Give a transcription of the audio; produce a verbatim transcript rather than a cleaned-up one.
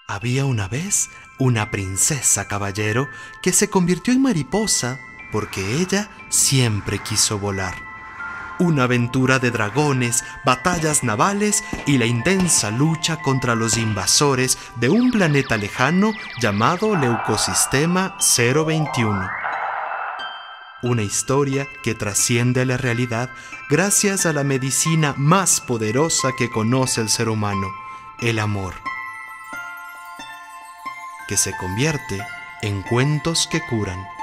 Había una vez una princesa caballero que se convirtió en mariposa porque ella siempre quiso volar. Una aventura de dragones, batallas navales y la intensa lucha contra los invasores de un planeta lejano llamado Leucosistema cero veintiuno. Una historia que trasciende a la realidad gracias a la medicina más poderosa que conoce el ser humano, el amor, que se convierte en cuentos que curan.